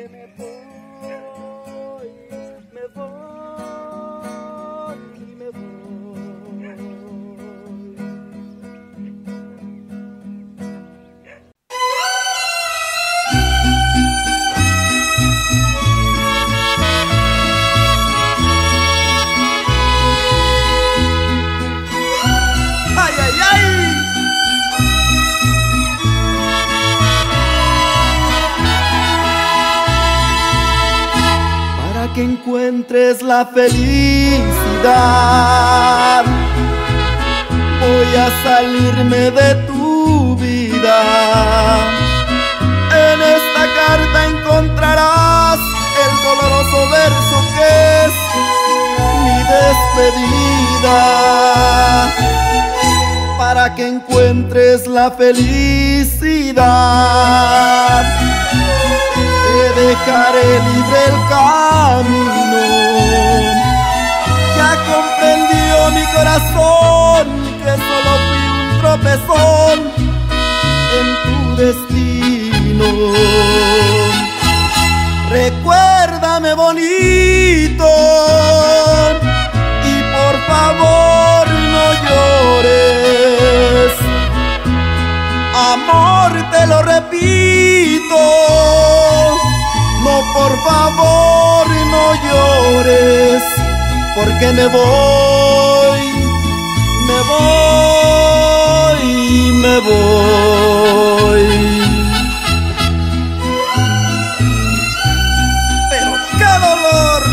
porque me voy, me voy y me voy. ¡Ay, ay, ay! Para que encuentres la felicidad, voy a salirme de tu vida. En esta carta encontrarás el doloroso verso que es mi despedida. Para que encuentres la felicidad, te dejaré libre el camino. Ya comprendió mi corazón que solo fui un tropezón en tu destino. Recuérdame bonito y por favor no llores. Amor, te lo repito, no, por favor no llores, porque me voy, me voy, me voy. Pero qué dolor.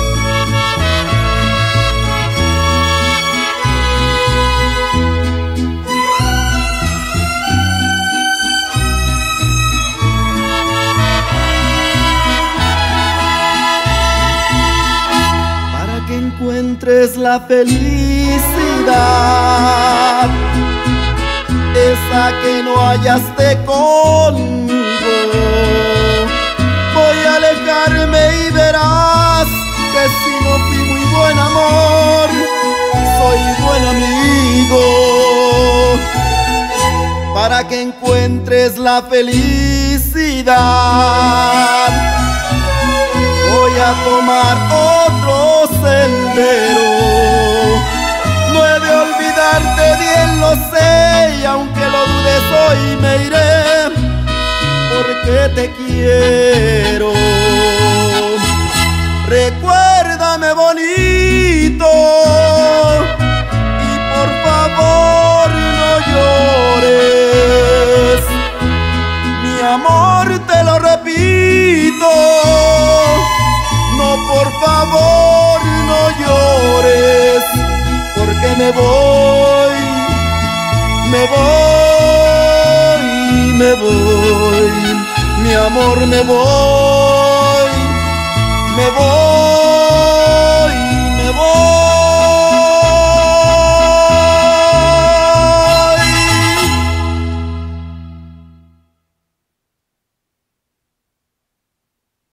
Encuentres la felicidad, esa que no hallaste conmigo. Voy a alejarme y verás que si no fui muy buen amor, soy buen amigo. Para que encuentres la felicidad, voy a tomar otro sendero. No he de olvidarte, bien lo sé, y aunque lo dudes hoy me iré, porque te quiero. Recuérdame bonito y por favor no llores. Mi amor, te lo repito, no, por favor no llores, porque me voy, me voy, me voy. Mi amor, me voy, me voy.